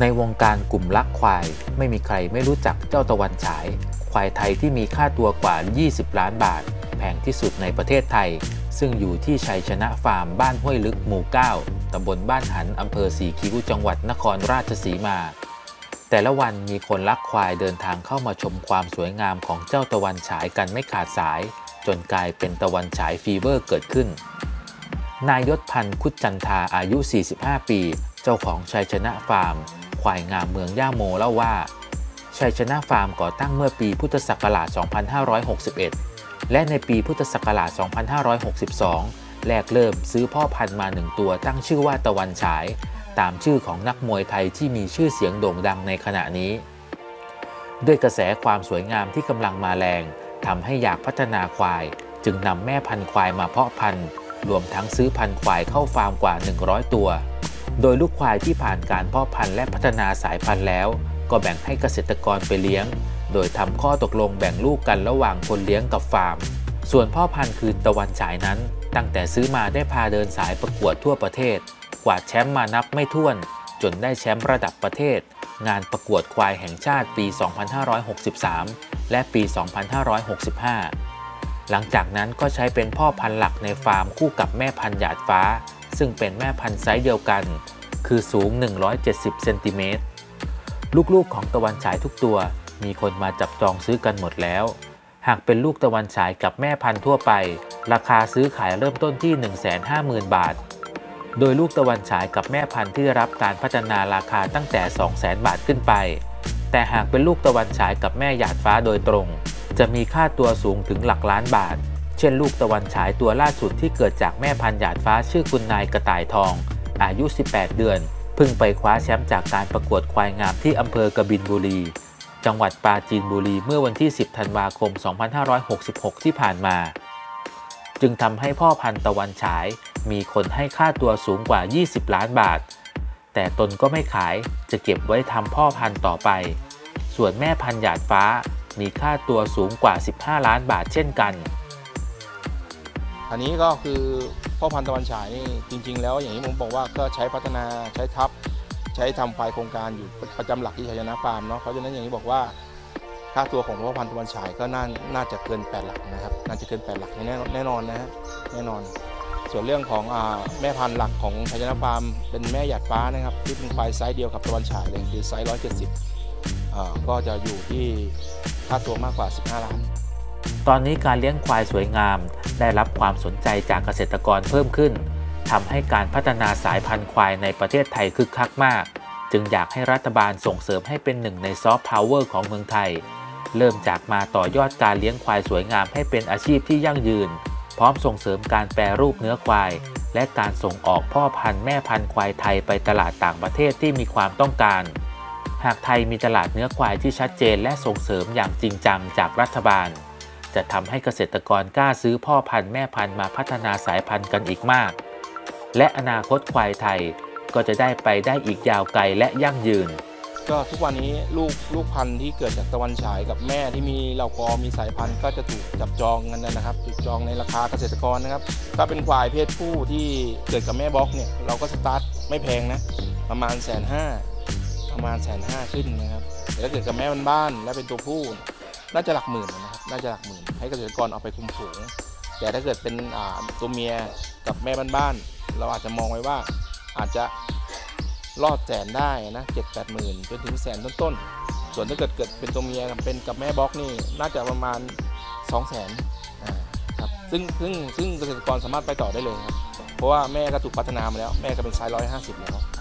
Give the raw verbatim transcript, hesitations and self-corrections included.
ในวงการกลุ่มลักควายไม่มีใครไม่รู้จักเจ้าตะวันฉายควายไทยที่มีค่าตัวกว่ายี่สิบล้านบาทแพงที่สุดในประเทศไทยซึ่งอยู่ที่ชัยชนะฟาร์มบ้านห้วยลึกหมู่เก้าตำบลบ้านหันอำเภอสีคิ้วจังหวัดนครราชสีมาแต่ละวันมีคนรักควายเดินทางเข้ามาชมความสวยงามของเจ้าตะวันฉายกันไม่ขาดสายจนกลายเป็นตะวันฉายฟีเวอร์เกิดขึ้นนายยศพันธ์คุดจันทาอายุสี่สิบห้าปีเจ้าของชัยชนะฟาร์มควายงามเมืองย่าโมเล่าว่าชัยชนะฟาร์มก่อตั้งเมื่อปีพุทธศักราช สองพันห้าร้อยหกสิบเอ็ด และในปีพุทธศักราช สองพันห้าร้อยหกสิบสอง แรกเริ่มซื้อพ่อพันธุ์มาหนึ่งตัวตั้งชื่อว่าตะวันฉายตามชื่อของนักมวยไทยที่มีชื่อเสียงโด่งดังในขณะนี้ด้วยกระแสความสวยงามที่กำลังมาแรงทำให้อยากพัฒนาควายจึงนำแม่พันธุ์ควายมาเพาะพันธุ์รวมทั้งซื้อพันธุ์ควายเข้าฟาร์มกว่าหนึ่งร้อยตัวโดยลูกควายที่ผ่านการเพาะพันธุ์และพัฒนาสายพันธุ์แล้วก็แบ่งให้เกษตรกรไปเลี้ยงโดยทำข้อตกลงแบ่งลูกกันระหว่างคนเลี้ยงกับฟาร์มส่วนพ่อพันธุ์คือตะวันฉายนั้นตั้งแต่ซื้อมาได้พาเดินสายประกวดทั่วประเทศกวาดแชมป์มานับไม่ถ้วนจนได้แชมป์ระดับประเทศงานประกวดควายแห่งชาติปี สองพันห้าร้อยหกสิบสาม และปี สองพันห้าร้อยหกสิบห้า หลังจากนั้นก็ใช้เป็นพ่อพันธุ์หลักในฟาร์มคู่กับแม่พันธุ์หยาดฟ้าซึ่งเป็นแม่พันธุ์ไซส์เดียวกันคือสูงหนึ่งร้อยเจ็ดสิบเซนติเมตรลูกๆของตะวันฉายทุกตัวมีคนมาจับจองซื้อกันหมดแล้วหากเป็นลูกตะวันฉายกับแม่พันธุ์ทั่วไปราคาซื้อขายเริ่มต้นที่ หนึ่งแสนห้าหมื่น บาทโดยลูกตะวันฉายกับแม่พันธุ์ที่ได้รับการพัฒนาราคาตั้งแต่ สองแสน บาทขึ้นไปแต่หากเป็นลูกตะวันฉายกับแม่หยาดฟ้าโดยตรงจะมีค่าตัวสูงถึงหลักล้านบาทเช่นลูกตะวันฉายตัวล่าสุดที่เกิดจากแม่พันธุ์หยาดฟ้าชื่อคุณนายกระต่ายทองอายุสิบแปดเดือนเพิ่งไปคว้าแชมป์จากการประกวดควายงามที่อำเภอกบินบุรีจังหวัดปราจีนบุรีเมื่อวันที่สิบธันวาคมสองพันห้าร้อยหกสิบหกที่ผ่านมาจึงทำให้พ่อพันธุ์ตะวันฉายมีคนให้ค่าตัวสูงกว่ายี่สิบล้านบาทแต่ตนก็ไม่ขายจะเก็บไว้ทำพ่อพันธุ์ต่อไปส่วนแม่พันธุ์หยาดฟ้ามีค่าตัวสูงกว่าสิบห้าล้านบาทเช่นกันอันนี้ก็คือพ่อพันธุ์ตะวันฉายนี่จริงๆแล้วอย่างที่ผมบอกว่าก็ใช้พัฒนาใช้ทับใช้ทำควายโครงการอยู่ประจำหลักที่ชัยชนะฟาร์มเนาะเพราะฉะนั้นอย่างที่บอกว่าค่าตัวของพ่อพันธุ์ตะวันฉายก็น่าน่าจะเกินแปดหลักนะครับน่าจะเกินแปดหลักแน่แน่นอนนะฮะแน่นอนส่วนเรื่องของอ่าแม่พันธุ์หลักของชัยชนะฟาร์มเป็นแม่หยาดฟ้านะครับที่เป็นควายไซส์เดียวกับตะวันฉายเลยคือไซส์หนึ่งร้อยเจ็ดสิบอ่าก็จะอยู่ที่ค่าตัวมากกว่าสิบห้าล้านตอนนี้การเลี้ยงควายสวยงามได้รับความสนใจจากเกษตรกรเพิ่มขึ้นทำให้การพัฒนาสายพันธุ์ควายในประเทศไทยคึกคักมากจึงอยากให้รัฐบาลส่งเสริมให้เป็นหนึ่งในซอฟต์พาวเวอร์ของเมืองไทยเริ่มจากมาต่อยอดการเลี้ยงควายสวยงามให้เป็นอาชีพที่ยั่งยืนพร้อมส่งเสริมการแปรรูปเนื้อควายและการส่งออกพ่อพันธุ์แม่พันธุ์ควายไทยไปตลาดต่างประเทศที่มีความต้องการหากไทยมีตลาดเนื้อควายที่ชัดเจนและส่งเสริมอย่างจริงจังจากรัฐบาลจะทำให้เกษตรกรกล้าซื้อพ่อพันธุ์แม่พันธุ์มาพัฒนาสายพันธุ์กันอีกมากและอนาคตควายไทยก็จะได้ไปได้อีกยาวไกลและยั่งยืนก็ทุกวันนี้ลูกลูกพันธุ์ที่เกิดจากตะวันฉายกับแม่ที่มีเหล่ากอมีสายพันธุ์ก็จะถูกจับจองกันนะครับถูกจองในราคาเกษตรกรนะครับถ้าเป็นควายเพศผู้ที่เกิดกับแม่บล็อกเนี่ยเราก็สตาร์ทไม่แพงนะประมาณแสนห้าประมาณแสนห้าขึ้นนะครับแต่ถ้าเกิดกับแม่บ้านๆและเป็นตัวผู้น่าจะหลักหมื่นนะครับน่าจะหลักหมื่นให้เกษตรกรเอาไปคุมฝูงแต่ถ้าเกิดเป็นตัวเมียกับแม่บ้านๆเราอาจจะมองไว้ว่าอาจจะรอดแสนได้นะเจ็ดแปดหมื่นจนถึงแสนต้นๆส่วนถ้าเกิดเกิดเป็นตัวเมียเป็นกับแม่บล็อกนี่น่าจะประมาณสองแสนครับซึ่งซึ่งซึ่งเกษตรกรสามารถไปต่อได้เลยครับเพราะว่าแม่ก็ถูกพัฒนามาแล้วแม่ก็เป็นไซส์ร้อยห้าสิบแล้ว